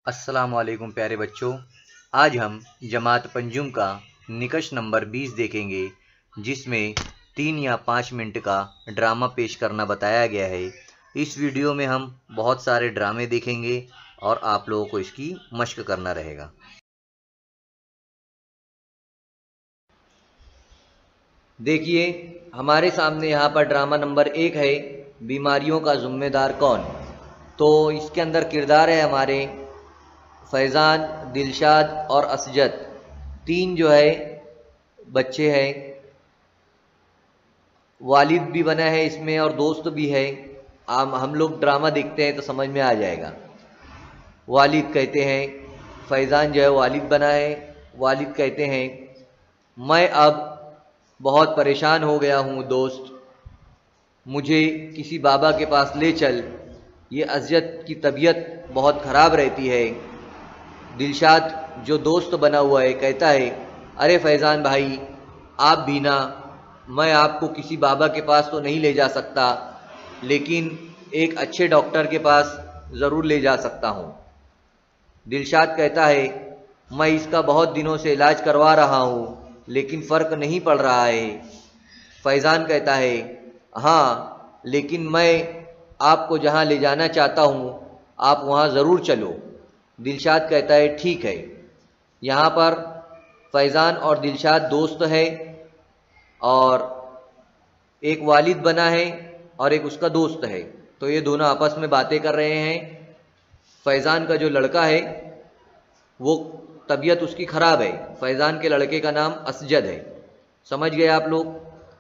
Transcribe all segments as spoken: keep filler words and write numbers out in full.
अस्सलाम वालेकुम प्यारे बच्चों। आज हम जमात पंजुम का निकश नंबर बीस देखेंगे, जिसमें तीन या पाँच मिनट का ड्रामा पेश करना बताया गया है। इस वीडियो में हम बहुत सारे ड्रामे देखेंगे और आप लोगों को इसकी मश्क करना रहेगा। देखिए, हमारे सामने यहाँ पर ड्रामा नंबर एक है, बीमारियों का जिम्मेदार कौन। तो इसके अंदर किरदार है हमारे फैज़ान, दिलशाद और असजद, तीन जो है बच्चे हैं। वालिद भी बना है इसमें और दोस्त भी है। आम हम लोग ड्रामा देखते हैं तो समझ में आ जाएगा। वालिद कहते हैं, फैज़ान जो है वालिद बना है। वालिद कहते हैं, मैं अब बहुत परेशान हो गया हूँ दोस्त, मुझे किसी बाबा के पास ले चल, ये असजद की तबीयत बहुत ख़राब रहती है। दिलशाद जो दोस्त बना हुआ है कहता है, अरे फैज़ान भाई, आप भी ना, मैं आपको किसी बाबा के पास तो नहीं ले जा सकता, लेकिन एक अच्छे डॉक्टर के पास ज़रूर ले जा सकता हूँ। दिलशाद कहता है, मैं इसका बहुत दिनों से इलाज करवा रहा हूँ, लेकिन फ़र्क नहीं पड़ रहा है। फैज़ान कहता है, हाँ, लेकिन मैं आपको जहाँ ले जाना चाहता हूँ आप वहाँ ज़रूर चलो। दिलशाद कहता है, ठीक है। यहाँ पर फैज़ान और दिलशाद दोस्त है और एक वालिद बना है और एक उसका दोस्त है। तो ये दोनों आपस में बातें कर रहे हैं। फैज़ान का जो लड़का है वो तबीयत उसकी ख़राब है। फैज़ान के लड़के का नाम असजद है। समझ गए आप लोग।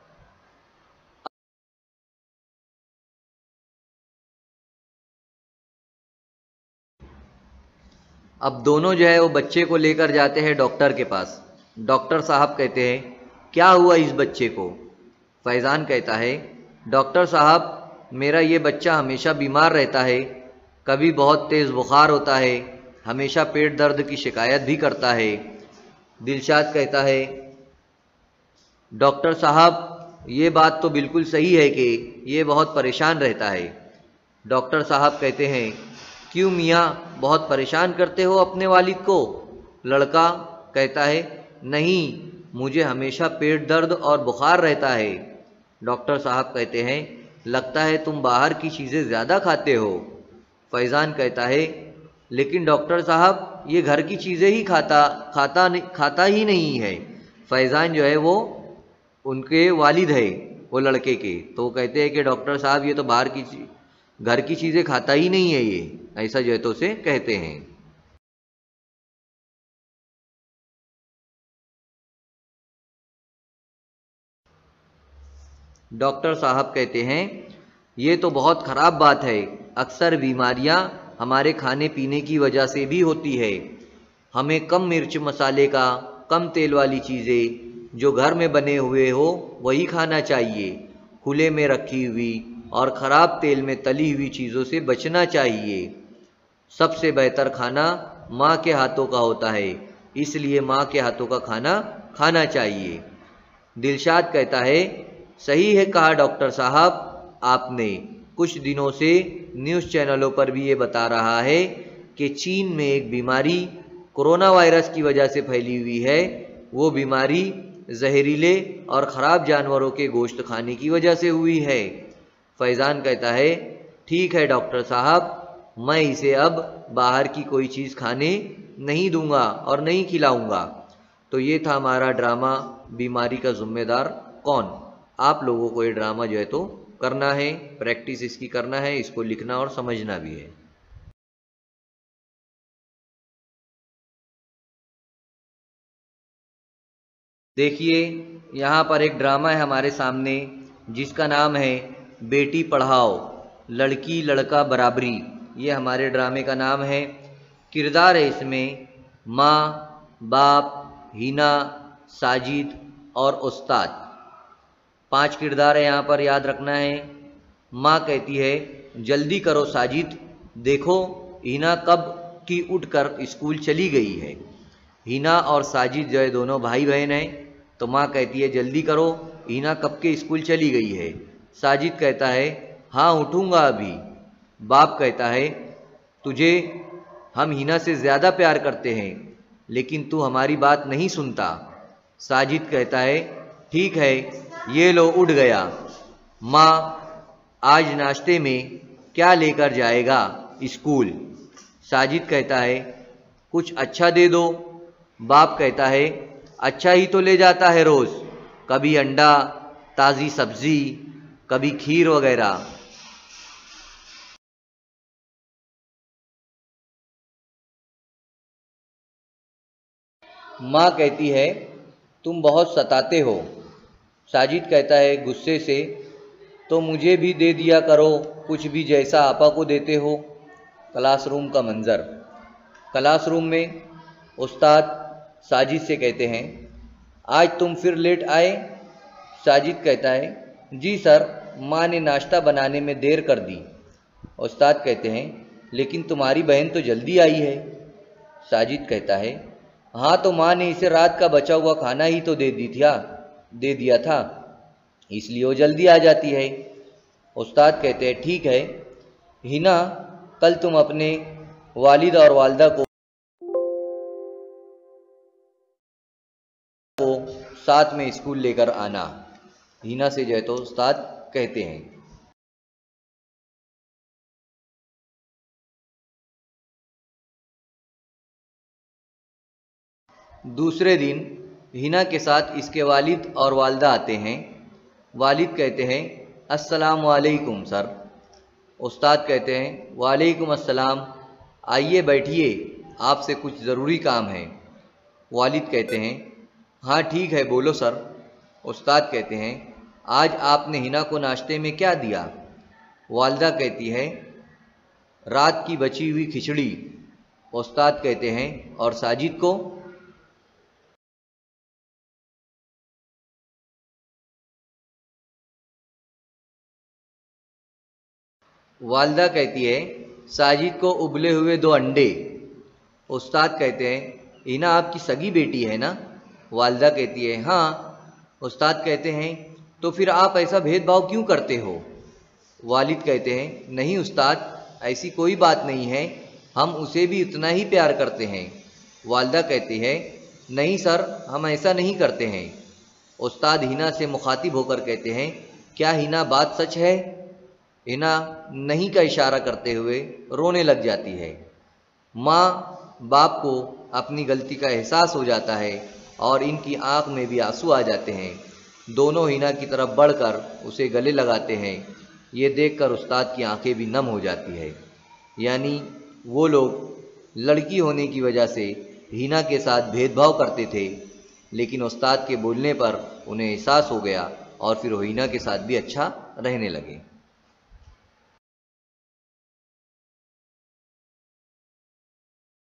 अब दोनों जो है वो बच्चे को लेकर जाते हैं डॉक्टर के पास। डॉक्टर साहब कहते हैं, क्या हुआ इस बच्चे को। फैज़ान कहता है, डॉक्टर साहब, मेरा ये बच्चा हमेशा बीमार रहता है, कभी बहुत तेज़ बुखार होता है, हमेशा पेट दर्द की शिकायत भी करता है। दिलशाद कहता है, डॉक्टर साहब, ये बात तो बिल्कुल सही है कि ये बहुत परेशान रहता है। डॉक्टर साहब कहते हैं, क्यों मियाँ, बहुत परेशान करते हो अपने वालिद को। लड़का कहता है, नहीं, मुझे हमेशा पेट दर्द और बुखार रहता है। डॉक्टर साहब कहते हैं, लगता है तुम बाहर की चीज़ें ज़्यादा खाते हो। फैज़ान कहता है, लेकिन डॉक्टर साहब, ये घर की चीज़ें ही खाता खाता नहीं खाता ही नहीं है। फैज़ान जो है वो उनके वालिद है, वो लड़के के। तो कहते हैं कि डॉक्टर साहब, ये तो बाहर की घर की चीज़ें खाता ही नहीं है ये, ऐसा जो है तो उसे कहते हैं। डॉक्टर साहब कहते हैं, ये तो बहुत ख़राब बात है, अक्सर बीमारियां हमारे खाने पीने की वजह से भी होती है। हमें कम मिर्च मसाले का, कम तेल वाली चीज़ें, जो घर में बने हुए हो वही खाना चाहिए। खुले में रखी हुई और ख़राब तेल में तली हुई चीज़ों से बचना चाहिए। सबसे बेहतर खाना माँ के हाथों का होता है, इसलिए माँ के हाथों का खाना खाना चाहिए। दिलशाद कहता है, सही है कहा डॉक्टर साहब आपने। कुछ दिनों से न्यूज़ चैनलों पर भी ये बता रहा है कि चीन में एक बीमारी कोरोना वायरस की वजह से फैली हुई है। वो बीमारी जहरीले और ख़राब जानवरों के गोश्त खाने की वजह से हुई है। फैज़ान कहता है, ठीक है डॉक्टर साहब, मैं इसे अब बाहर की कोई चीज़ खाने नहीं दूंगा और नहीं खिलाऊंगा। तो ये था हमारा ड्रामा, बीमारी का जिम्मेदार कौन। आप लोगों को ये ड्रामा जो है तो करना है, प्रैक्टिस इसकी करना है, इसको लिखना और समझना भी है। देखिए, यहाँ पर एक ड्रामा है हमारे सामने, जिसका नाम है बेटी पढ़ाओ लड़की लड़का बराबरी। ये हमारे ड्रामे का नाम है। किरदार है इसमें माँ, बाप, हिना, साजिद और उस्ताद। पांच किरदार है यहाँ पर, याद रखना है। माँ कहती है, जल्दी करो साजिद, देखो हिना कब की उठकर स्कूल चली गई है। हिना और साजिद जो है दोनों भाई बहन हैं। तो माँ कहती है, जल्दी करो, हिना कब के स्कूल चली गई है। साजिद कहता है, हाँ उठूँगा अभी। बाप कहता है, तुझे हम हिना से ज़्यादा प्यार करते हैं, लेकिन तू हमारी बात नहीं सुनता। साजिद कहता है, ठीक है, ये लो उठ गया। माँ, आज नाश्ते में क्या लेकर जाएगा स्कूल? साजिद कहता है, कुछ अच्छा दे दो। बाप कहता है, अच्छा ही तो ले जाता है रोज़, कभी अंडा, ताज़ी सब्ज़ी, कभी खीर वगैरह। माँ कहती है, तुम बहुत सताते हो। साजिद कहता है गुस्से से, तो मुझे भी दे दिया करो कुछ भी, जैसा आपा को देते हो। क्लासरूम का मंज़र। क्लासरूम में उस्ताद साजिद से कहते हैं, आज तुम फिर लेट आए? साजिद कहता है, जी सर, माँ ने नाश्ता बनाने में देर कर दी। उस्ताद कहते हैं, लेकिन तुम्हारी बहन तो जल्दी आई है। साजिद कहता है, हाँ तो माँ ने इसे रात का बचा हुआ खाना ही तो दे दी था दे दिया था, इसलिए वो जल्दी आ जाती है। उस्ताद कहते हैं, ठीक है हिना, कल तुम अपने वालिद और वालदा को साथ में स्कूल लेकर आना। हिना से जो है तो उस्ताद कहते हैं। दूसरे दिन हिना के साथ इसके वालिद और वालदा आते हैं। वालिद कहते हैं, अस्सलाम वालेकुम सर। उस्ताद कहते हैं, वालेकुम अस्सलाम, आइए बैठिए, आपसे कुछ ज़रूरी काम है। वालिद कहते हैं, हाँ ठीक है, बोलो सर। उस्ताद कहते हैं, आज आपने हिना को नाश्ते में क्या दिया? वालदा कहती है, रात की बची हुई खिचड़ी। उस्ताद कहते हैं, और साजिद को? वालदा कहती है, साजिद को उबले हुए दो अंडे। उस्ताद कहते हैं, हिना आपकी सगी बेटी है ना? वालदा कहती है, हाँ। उस्ताद कहते हैं, तो फिर आप ऐसा भेदभाव क्यों करते हो? वालिद कहते हैं, नहीं उस्ताद, ऐसी कोई बात नहीं है, हम उसे भी उतना ही प्यार करते हैं। वालदा कहती है, नहीं सर, हम ऐसा नहीं करते हैं। उस्ताद हिना से मुखातिब होकर कहते हैं, क्या हिना बात सच है? हिना नहीं का इशारा करते हुए रोने लग जाती है। माँ बाप को अपनी गलती का एहसास हो जाता है और इनकी आंख में भी आंसू आ जाते हैं। दोनों हिना की तरफ बढ़कर उसे गले लगाते हैं। ये देखकर उस्ताद की आंखें भी नम हो जाती है। यानी वो लोग लड़की होने की वजह से हिना के साथ भेदभाव करते थे, लेकिन उस्ताद के बोलने पर उन्हें एहसास हो गया और फिर वो हिना के साथ भी अच्छा रहने लगे।